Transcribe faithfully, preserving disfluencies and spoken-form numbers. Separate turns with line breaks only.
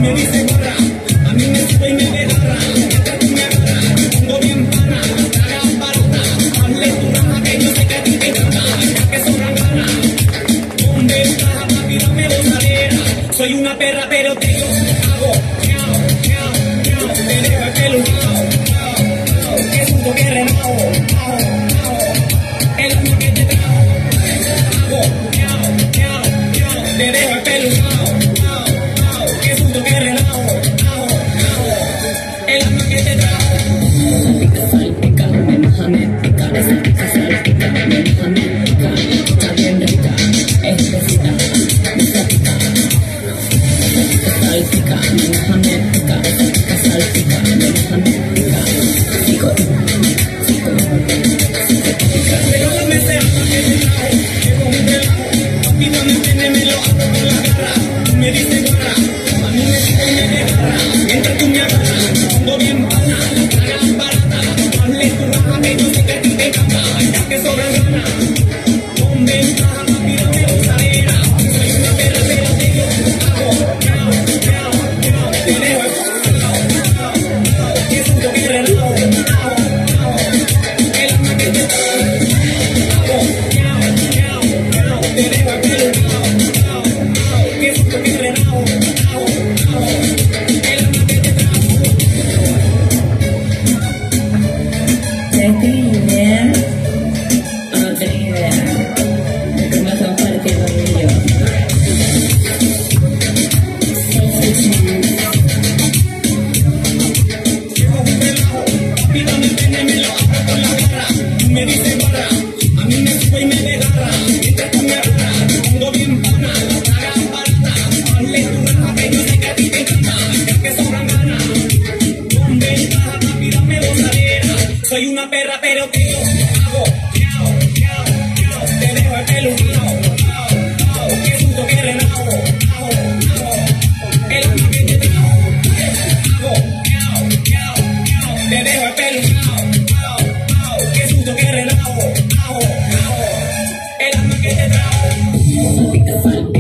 me dice gorra, a mí me sube y me desgarra. Mientras tú me agarras, me pongo bien pana, traga barata. Hazle tu raja que yo sé que a ti te encanta, ya que sobran ganas. Con ventaja, papi, dame gozadera. Soy una perra, pero te lo hago. Miau, miau, miau, te dejo el pelo miau, miau, miau. Que susto que renao, miau, miau. El alma que te trajo, hago. Miau, miau, miau, te dejo el pelo miau, miau, miau. Que susto que renao, miau, miau. El alma que te trajo.
Salpica, salpica, me moja, me pica. Salpica, salpica, me moja, me pica. Está bien rica, es fresita, me salpica. Salpica, me moja, me pica. Salpica, salpica, me moja, me pica. Sigo, sigo, sigo, pica.
Regálame ese alma que te trajo, que con un relajo. Papi, dame pene, me lo hago con la garra. Tú me dices gorra, a mí me sube y me desgarra. Mientras tú me agarras, me pongo bien pana, tragas barata. Hazle tu raja que yo sé que a ti te encanta, ya que sobran ganas. Con ventaja, papi, dame gozadera. Soy una perra, pero te lo hago. Miau, miau, miau, te dejo el miau, miau, miau. Que susto que renao, miau, miau. El alma que te trajo, hago. Miau, miau, miau, te dejo el pelo miau, miau, miau. Que susto que renao, miau, miau. El alma que te trajo.
¿Tienes idea? ¿O no tenés idea? De cómo estamos partiendo tú y yo.
Llevo un relajo, papi, dame pene, me lo hago con la garra. Tú me dices gorra, a mí me sube y me desgarra. Mientras tú me agarras, me pongo bien pana, tragas barata. Hazle tu raja que yo sé que a ti te encanta, ya que sobran ganas. Con ventaja, papi, dame gozadera. Soy una perra, pero que yo hago. Miau, miau, miau, te dejo el pelo miau, miau, miau. Que susto que renao, miau, miau. El alma que te trajo, hago. Miau, miau, miau, te dejo el pelo miau, miau, miau. Que susto que renao, miau, miau. El alma que te trajo.
Salpica, salpica.